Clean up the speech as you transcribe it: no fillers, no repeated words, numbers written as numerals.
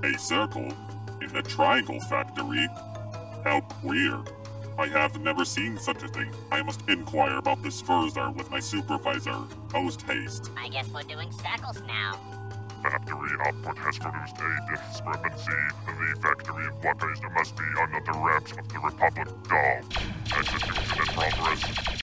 A circle? In the triangle factory? How queer. I have never seen such a thing. I must inquire about this further with my supervisor. Post haste. I guess we're doing circles now. Factory output has produced a discrepancy. The factory in Blackhazer must be under the reps of the Republic Doll. Execution in progress.